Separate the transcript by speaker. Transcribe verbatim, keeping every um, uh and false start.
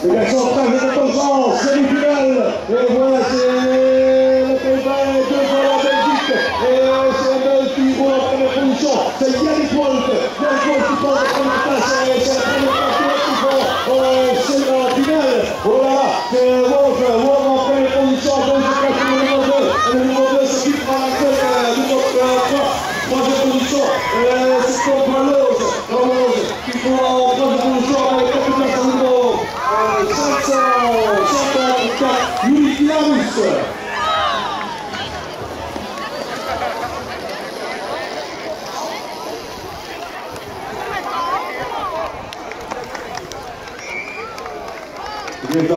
Speaker 1: Les garçons prennent de quatorze, semi-finale. Et voilà, c'est le combat devant la Belgique. Et c'est Mel qui roule en première position. C'est Yannick Wolf. Yannick Wolf qui prend la première place. C'est la première place qui font. C'est la finale. Voilà, c'est Wolf. Wolf en première position. Donc c'est place le numéro deux. Et le numéro deux, c'est qui prend la tête du top trois. Troisième position. C'est Tom Rose. Rose qui prend en troisième position avec la place au numéro cinq cent cinquante-quatre, Louis Larousse.